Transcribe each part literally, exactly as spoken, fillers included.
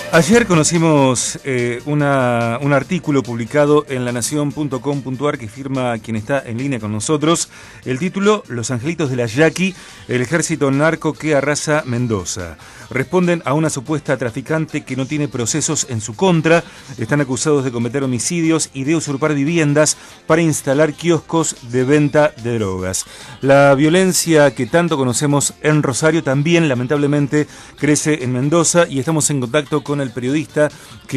Ayer conocimos eh, una, un artículo publicado en la nación punto com punto ar que firma quien está en línea con nosotros. El título: Los angelitos de la Yaqui, el ejército narco que arrasa Mendoza. Responden a una supuesta traficante que no tiene procesos en su contra. Están acusados de cometer homicidios y de usurpar viviendas para instalar kioscos de venta de drogas. La violencia que tanto conocemos en Rosario también, lamentablemente, crece en Mendoza, y estamos en contacto con el periodista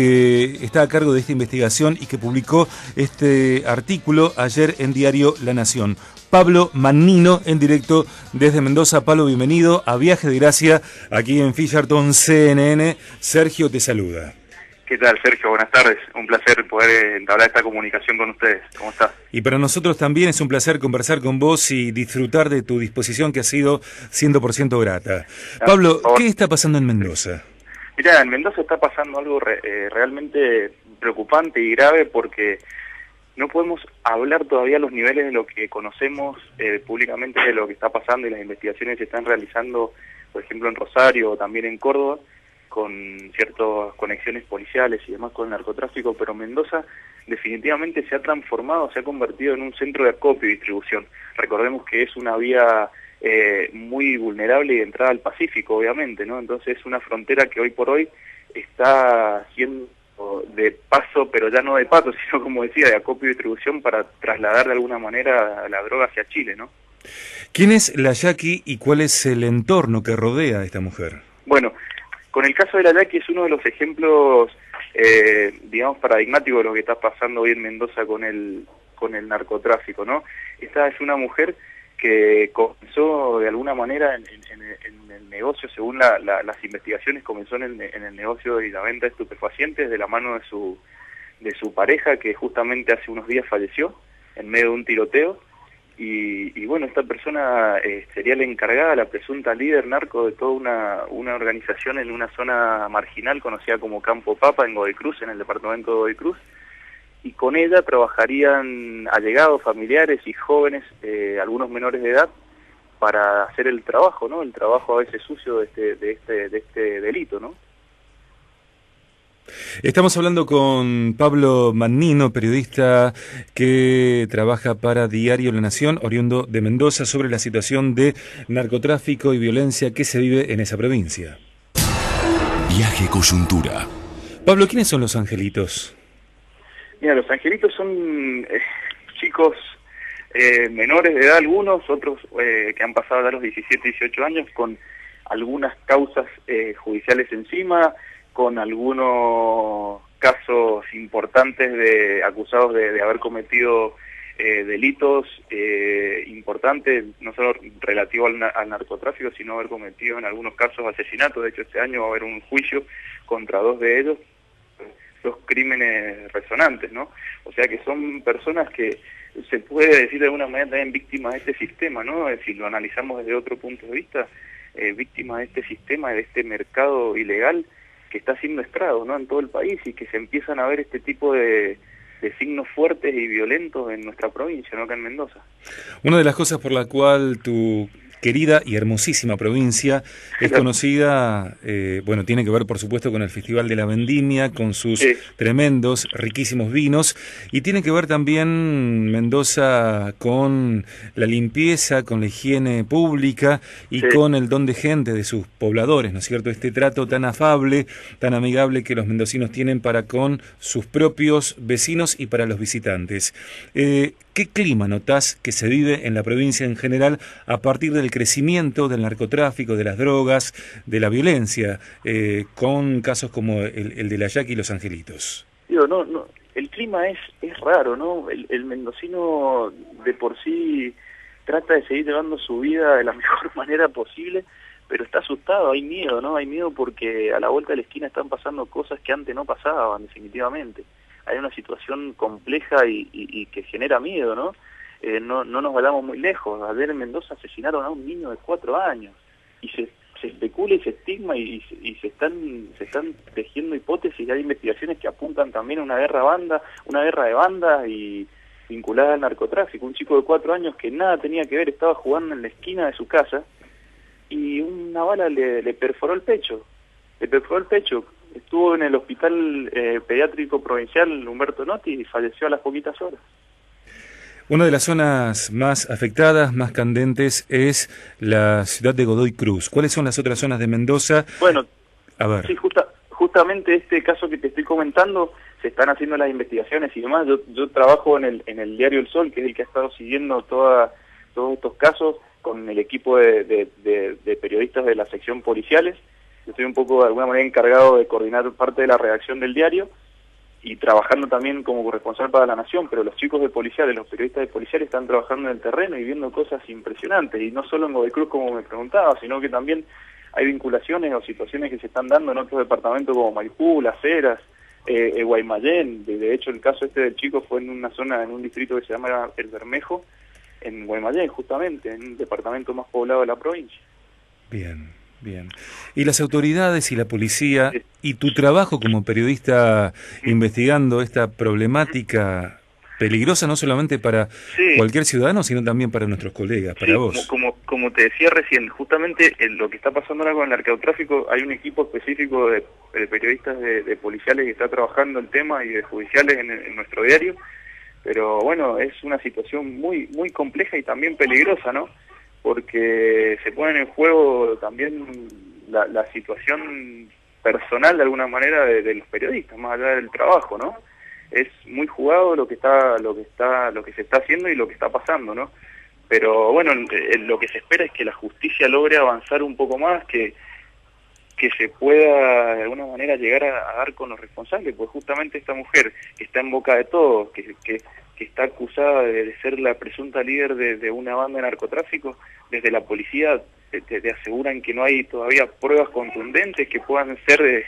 que está a cargo de esta investigación y que publicó este artículo ayer en Diario La Nación. Pablo Mannino, en directo desde Mendoza. Pablo, bienvenido a Viaje de Gracia, aquí en Fisherton C N N. Sergio te saluda. ¿Qué tal, Sergio? Buenas tardes. Un placer poder entablar esta comunicación con ustedes. ¿Cómo estás? Y para nosotros también es un placer conversar con vos y disfrutar de tu disposición, que ha sido cien por ciento grata. Ah, Pablo, ¿qué está pasando en Mendoza? Mirá, en Mendoza está pasando algo re, eh, realmente preocupante y grave, porque no podemos hablar todavía a los niveles de lo que conocemos eh, públicamente de lo que está pasando, y las investigaciones que se están realizando, por ejemplo, en Rosario o también en Córdoba, con ciertas conexiones policiales y demás con el narcotráfico. Pero Mendoza definitivamente se ha transformado, se ha convertido en un centro de acopio y distribución. Recordemos que es una vía eh, muy vulnerable y de entrada al Pacífico, obviamente, ¿no? Entonces es una frontera que hoy por hoy está siendo de paso, pero ya no de paso, sino, como decía, de acopio y distribución para trasladar de alguna manera la droga hacia Chile, ¿no? ¿Quién es la Yaqui y cuál es el entorno que rodea a esta mujer? Bueno, con el caso de la Yaqui es uno de los ejemplos, eh, digamos, paradigmáticos de lo que está pasando hoy en Mendoza con el, con el narcotráfico, ¿no? Esta es una mujer que comenzó de alguna manera en, en, en el negocio, según la, la, las investigaciones, comenzó en el, en el negocio de la venta de estupefacientes de la mano de su, de su pareja, que justamente hace unos días falleció en medio de un tiroteo. Y, y bueno, esta persona eh, sería la encargada, la presunta líder narco de toda una, una organización en una zona marginal conocida como Campo Papa, en Godoy Cruz, en el departamento de Godoy Cruz. Y con ella trabajarían allegados, familiares y jóvenes, eh, algunos menores de edad, para hacer el trabajo, ¿no? El trabajo a veces sucio de este, de este, de este delito, ¿no? Estamos hablando con Pablo Mannino, periodista que trabaja para Diario La Nación, oriundo de Mendoza, sobre la situación de narcotráfico y violencia que se vive en esa provincia. Viaje Coyuntura. Pablo, ¿quiénes son los angelitos? Mira, los angelitos son eh, chicos eh, menores de edad, algunos, otros eh, que han pasado ya los diecisiete, dieciocho años, con algunas causas eh, judiciales encima, con algunos casos importantes de acusados de, de haber cometido eh, delitos eh, importantes, no solo relativo al, al narcotráfico, sino haber cometido en algunos casos asesinatos. De hecho, este año va a haber un juicio contra dos de ellos, dos crímenes resonantes, ¿no? O sea que son personas que se puede decir de alguna manera también víctimas de este sistema, ¿no? Si lo analizamos desde otro punto de vista, eh, víctimas de este sistema, de este mercado ilegal que está haciendo estragos, ¿no?, en todo el país, y que se empiezan a ver este tipo de, de signos fuertes y violentos en nuestra provincia, ¿no?, acá en Mendoza. Una de las cosas por la cual tu querida y hermosísima provincia es conocida, eh, bueno, tiene que ver por supuesto con el Festival de la Vendimia, con sus sí. tremendos, riquísimos vinos, y tiene que ver también Mendoza con la limpieza, con la higiene pública y sí. con el don de gente de sus pobladores, ¿no es cierto? Este trato tan afable, tan amigable que los mendocinos tienen para con sus propios vecinos y para los visitantes. Eh, ¿Qué clima notás que se vive en la provincia en general a partir del crecimiento del narcotráfico, de las drogas, de la violencia, eh, con casos como el, el de la Yaqui y los angelitos? Digo, no, no, el clima es, es raro, ¿no? El, el mendocino de por sí trata de seguir llevando su vida de la mejor manera posible, pero está asustado, hay miedo, ¿no? Hay miedo porque a la vuelta de la esquina están pasando cosas que antes no pasaban, definitivamente. Hay una situación compleja y, y, y que genera miedo, ¿no? Eh, no, no nos vayamos muy lejos. Ayer en Mendoza asesinaron a un niño de cuatro años y se, se especula y se estigma y, y se están se están tejiendo hipótesis, y hay investigaciones que apuntan también a una guerra banda, una guerra de bandas y vinculada al narcotráfico. Un chico de cuatro años que nada tenía que ver, estaba jugando en la esquina de su casa y una bala le, le perforó el pecho, le perforó el pecho. Estuvo en Hospital eh, Pediátrico Provincial Humberto Notti y falleció a las poquitas horas. Una de las zonas más afectadas, más candentes, es la ciudad de Godoy Cruz. ¿Cuáles son las otras zonas de Mendoza? Bueno, a ver. Sí, justa, justamente este caso que te estoy comentando, se están haciendo las investigaciones y demás. Yo, yo trabajo en el, en el diario El Sol, que es el que ha estado siguiendo toda, todos estos casos, con el equipo de, de, de, de periodistas de la sección policiales. Yo estoy un poco, de alguna manera, encargado de coordinar parte de la redacción del diario, y trabajando también como corresponsal para La Nación, pero los chicos de policiales, los periodistas de policiales están trabajando en el terreno y viendo cosas impresionantes, y no solo en Godoy Cruz como me preguntaba, sino que también hay vinculaciones o situaciones que se están dando en otros departamentos como Maipú, Las Heras, eh, eh, Guaymallén. De, de hecho el caso este del chico fue en una zona, en un distrito que se llama El Bermejo, en Guaymallén justamente, en un departamento más poblado de la provincia. Bien. Bien. ¿Y las autoridades y la policía y tu trabajo como periodista investigando esta problemática peligrosa no solamente para sí. cualquier ciudadano, sino también para nuestros colegas, para sí, vos? Como, como, como te decía recién, justamente en lo que está pasando ahora con el narcotráfico, hay un equipo específico de, de periodistas de, de policiales que está trabajando el tema y de judiciales en, en nuestro diario, pero bueno, es una situación muy, muy compleja y también peligrosa, ¿no? Porque se ponen en juego también la, la situación personal de alguna manera de, de los periodistas, más allá del trabajo, ¿no? Es muy jugado lo que está, lo que está, lo que se está haciendo y lo que está pasando, ¿no? Pero bueno, lo que se espera es que la justicia logre avanzar un poco más, que que se pueda de alguna manera llegar a, a dar con los responsables, pues justamente esta mujer que está en boca de todos, que, que, que está acusada de, de ser la presunta líder de, de una banda de narcotráfico, desde la policía te, te, te aseguran que no hay todavía pruebas contundentes que puedan ser de,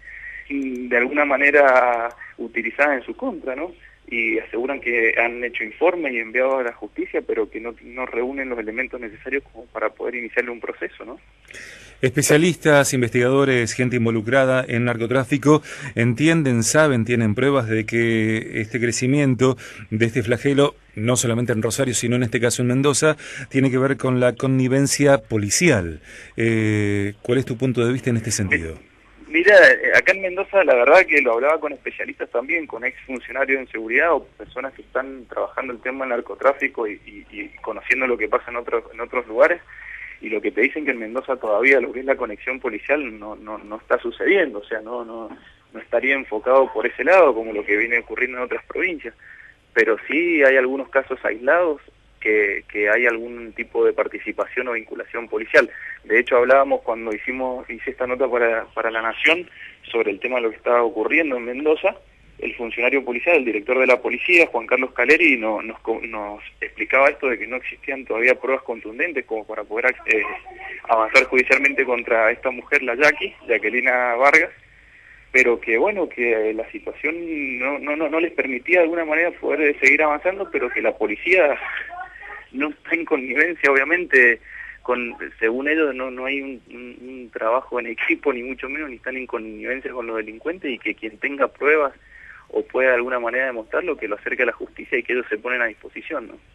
de alguna manera utilizadas en su contra, ¿no? Y aseguran que han hecho informes y enviado a la justicia, pero que no, no reúnen los elementos necesarios como para poder iniciarle un proceso, ¿no? Especialistas, investigadores, gente involucrada en narcotráfico entienden, saben, tienen pruebas de que este crecimiento de este flagelo, no solamente en Rosario, sino en este caso en Mendoza, tiene que ver con la connivencia policial. Eh, ¿Cuál es tu punto de vista en este sentido? Mira, acá en Mendoza la verdad que lo hablaba con especialistas también, con exfuncionarios en seguridad o personas que están trabajando el tema del narcotráfico y, y, y conociendo lo que pasa en otros en otros lugares, y lo que te dicen que en Mendoza todavía lo que es la conexión policial no no no está sucediendo, o sea, no no no estaría enfocado por ese lado como lo que viene ocurriendo en otras provincias, pero sí hay algunos casos aislados que, que hay algún tipo de participación o vinculación policial. De hecho hablábamos cuando hicimos hice esta nota para, para La Nación sobre el tema de lo que estaba ocurriendo en Mendoza. El funcionario policial, el director de la policía, Juan Carlos Caleri, no, nos, nos explicaba esto de que no existían todavía pruebas contundentes como para poder eh, avanzar judicialmente contra esta mujer, la Jackie, Jacquelina Vargas, pero que bueno, que la situación no, no, no, no les permitía de alguna manera poder seguir avanzando, pero que la policía no está en connivencia, obviamente, con según ellos no no hay un, un, un trabajo en equipo, ni mucho menos, ni están en connivencia con los delincuentes, y que quien tenga pruebas o pueda de alguna manera demostrarlo, que lo acerque a la justicia y que ellos se ponen a disposición, ¿no?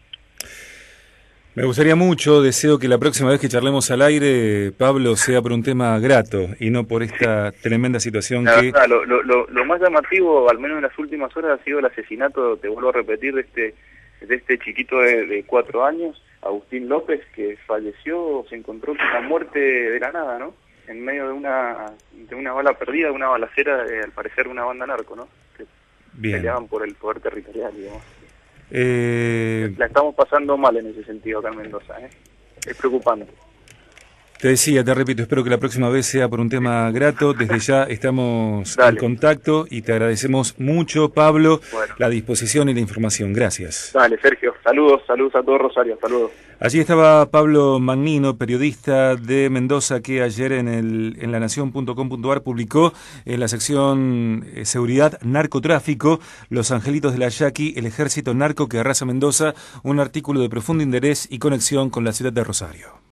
Me gustaría mucho, deseo que la próxima vez que charlemos al aire, Pablo, sea por un tema grato y no por esta tremenda situación la que... Verdad, lo, lo, lo más llamativo, al menos en las últimas horas, ha sido el asesinato, te vuelvo a repetir, de este de este chiquito de, de cuatro años, Agustín López, que falleció, se encontró con la muerte de la nada, ¿no? En medio de una de una bala perdida, de una balacera, eh, al parecer una banda narco, ¿no? Que Bien. peleaban por el poder territorial, digamos. Eh... La estamos pasando mal en ese sentido acá en Mendoza, ¿eh? Es preocupante. Te decía, te repito, espero que la próxima vez sea por un tema grato. Desde ya estamos Dale. en contacto y te agradecemos mucho, Pablo, bueno. la disposición y la información. Gracias. Dale, Sergio. Saludos, saludos a todo Rosario. Saludos. Allí estaba Pablo Magnino, periodista de Mendoza, que ayer en el en la nación punto com punto ar publicó en la sección eh, Seguridad, Narcotráfico, Los Angelitos de la Jackie, el ejército narco que arrasa Mendoza, un artículo de profundo interés y conexión con la ciudad de Rosario.